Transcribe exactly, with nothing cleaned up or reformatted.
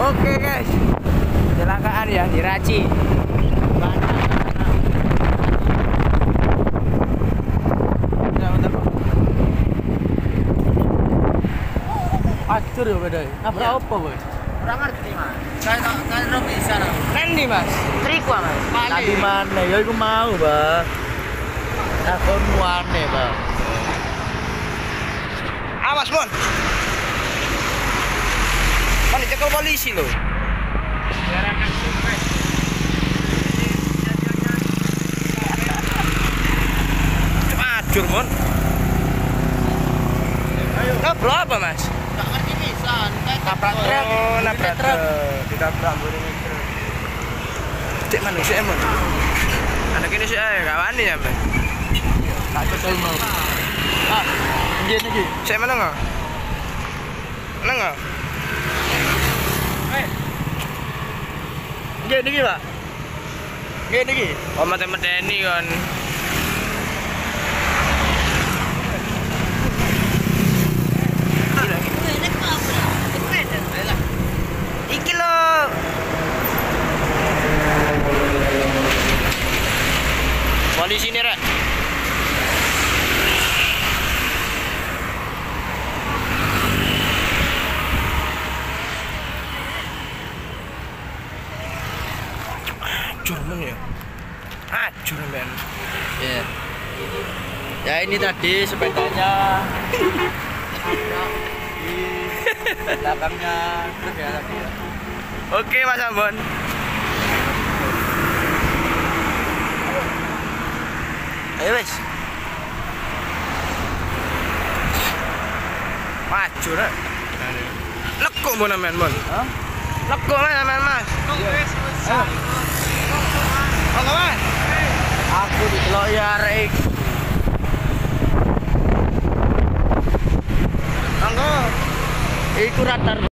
Oke guys, kecelakaan ya di Raci. Acur ya beda. Nabrak apa boy? Kurang ngerti mas. Saya saya belum bisa. Nanti mas. Trikwa mas. Tadi mana? Ya aku mau bang. Takon muane bang. Awas Mon. Kan dicekel polisi loh. Acur Mon. Nabrak apa mas? Nggak ngerti bisa. Nabrak truk. Oh, nabrak truk. Ditabrak boleh truk. Cek mana sih Mon? Anak ini sih ayo gak wani ya mas. Tak betul mau. Ah, gini gini. Cek mana nggak? Mana nggak? Gini gini pak. Gini gini. Oh mati-mateni kan. Iki lo. Polisi ini rek. Acur men ya. Acur men. Ya. Ya ini tadi sepedanya. Di belakangnya truk ya tadi ya. Oke Mas Ambon. Ayo wes. Acur rek. Lekuk mon men mon. Hah? Lekuk men men Mas. Ayo. Oh kawan. Aku dicelok ya rek. Anggo. Iku ratar.